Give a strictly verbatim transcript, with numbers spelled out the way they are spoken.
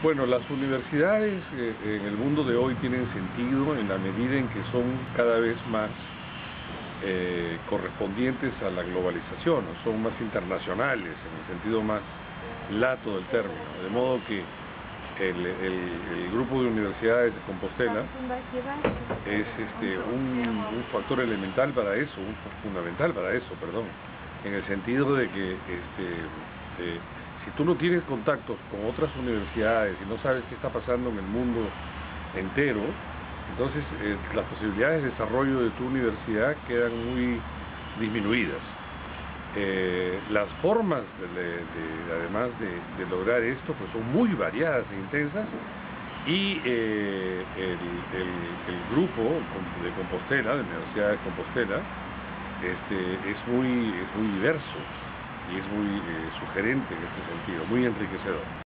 Bueno, las universidades eh, en el mundo de hoy tienen sentido en la medida en que son cada vez más eh, correspondientes a la globalización, ¿no? Son más internacionales en el sentido más lato del término, de modo que el, el- el grupo de universidades de Compostela es este, un, un factor elemental para eso, un fu- fundamental para eso, perdón, en el sentido de que este, eh, si tú no tienes contactos con otras universidades y no sabes qué está pasando en el mundo entero, entonces eh, las posibilidades de desarrollo de tu universidad quedan muy disminuidas. Eh, las formas, de, de- de- además de, de lograr esto, pues son muy variadas e intensas y eh, el, el- el grupo de Compostela, de la Universidad de Compostela, este, es, muy, es muy diverso y es muy eh, sugerente en este sentido, muy enriquecedor.